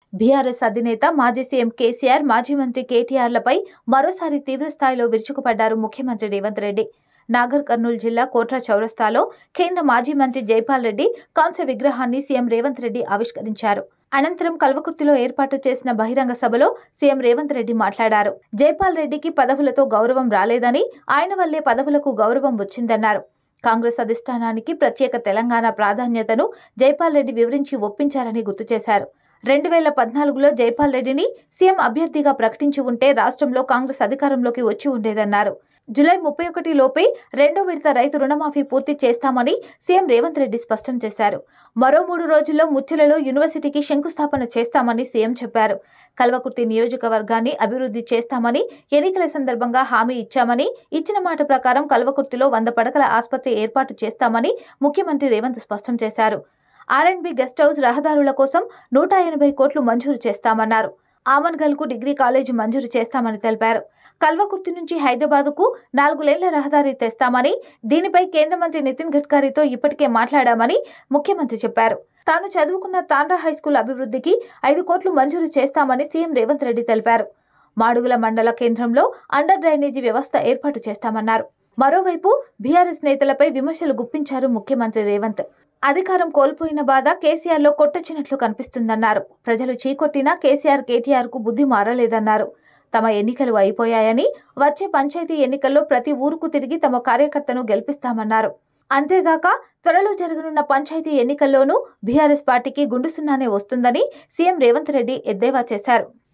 BRS అధినేత మాజీ CM KCR, మాజీ మంత్రి కేటీఆర్లపై మరోసారి తీవ్రస్థాయిలో విరుచుకుపడ్డారు ముఖ్యమంత్రి రేవంత్ రెడ్డి. నాగర్ కర్నూలు జిల్లా కోట్రా చౌరస్తాలో కేంద్ర మాజీ మంత్రి జైపాల్ రెడ్డి కాంస్య విగ్రహాన్ని సీఎం రేవంత్ రెడ్డి ఆవిష్కరించారు. అనంతరం కల్వకుర్తిలో ఏర్పాటు చేసిన బహిరంగ సభలో సీఎం రేవంత్ రెడ్డి మాట్లాడారు. జైపాల్ రెడ్డికి పదవులతో గౌరవం రాలేదని, ఆయన వల్లే పదవులకు గౌరవం వచ్చిందన్నారు. కాంగ్రెస్ అధిష్టానానికి ప్రత్యేక తెలంగాణ ప్రాధాన్యతను జైపాల్ రెడ్డి వివరించి ఒప్పించారని గుర్తు చేశారు. 2014లో జైపాల్ రెడ్డిని సీఎం అభ్యర్థిగా ప్రకటించి ఉంటే రాష్ట్రంలో కాంగ్రెస్ అధికారంలోకి వచ్చి ఉండేదన్నారు. జూలై 31 లోపే 2వ విడత రైతు రుణమాఫీ పూర్తి చేస్తామని సీఎం రేవంత్ రెడ్డి స్పష్టం చేశారు. మరో 3 రోజుల్లో ముచ్చెలలో యూనివర్సిటీకి శంకుస్థాపన చేస్తామని సీఎం చెప్పారు. కల్వకుర్తి నియోజకవర్గాన్ని అభివృద్ధి చేస్తామని ఎన్నికల సందర్భంగా హామీ ఇచ్చామని, ఇచ్చిన మాట ప్రకారం కల్వకుర్తిలో 100 పడకల ఆసుపత్రి ఏర్పాటు చేస్తామని ముఖ్యమంత్రి రేవంత్ స్పష్టం చేశారు. R&B గెస్ట్ హౌస్ రహదారుల కోసం 180 కోట్లు మంజూరు చేస్తామన్నారు. ఆమన్గల్కు డిగ్రీ కాలేజీ మంజూరు చేస్తామని తెలిపారు. కల్వకుర్తి నుంచి హైదరాబాద్కు 4 లేన్ల రహదారి తెస్తామని, దీనిపై కేంద్ర మంత్రి నితిన్ గడ్కరీతో ఇప్పటికే మాట్లాడామని ముఖ్యమంత్రి చెప్పారు. తాను చదువుకున్న తాండ్రా హైస్కూల్ అభివృద్ధికి 5 కోట్లు మంజూరు చేస్తామని సీఎం రేవంత్ రెడ్డి తెలిపారు. మాడుగుల మండల కేంద్రంలో అండర్ డ్రైనేజీ వ్యవస్థ ఏర్పాటు చేస్తామన్నారు. మరోవైపు బీఆర్ఎస్ నేతలపై విమర్శలు గుప్పించారు ముఖ్యమంత్రి రేవంత్. అధికారం కోల్పోయిన బాధ కేసీఆర్లో కొట్టొచ్చినట్లు కనిపిస్తుందన్నారు. ప్రజలు చీకొట్టినా కేసీఆర్, కేటీఆర్కు బుద్ధి మారలేదన్నారు. తమ ఎన్నికలు అయిపోయాయని, వచ్చే పంచాయతీ ఎన్నికల్లో ప్రతి ఊరుకు తిరిగి తమ కార్యకర్తను గెలిపిస్తామన్నారు. అంతేగాక త్వరలో జరగనున్న పంచాయతీ ఎన్నికల్లోనూ బీఆర్ఎస్ పార్టీకి గుండు సున్నానే వస్తుందని సీఎం రేవంత్ రెడ్డి ఎద్దేవా చేశారు.